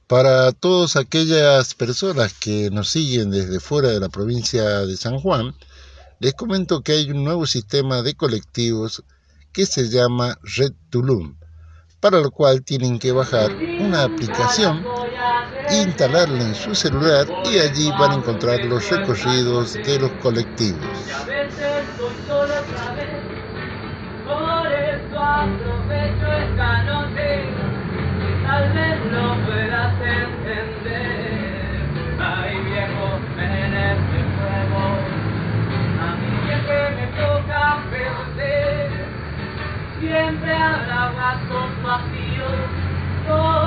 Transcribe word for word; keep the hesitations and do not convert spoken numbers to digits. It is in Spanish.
Para todas aquellas personas que nos siguen desde fuera de la provincia de San Juan, les comento que hay un nuevo sistema de colectivos que se llama Red Tulum, para lo cual tienen que bajar una aplicación, instalarla en su celular y allí van a encontrar los recorridos de los colectivos. Por eso aprovecho esta noche, tal vez lo puedas entender. Ay viejo, en este juego, a mí siempre me toca perder. Siempre habrá vasos vacíos.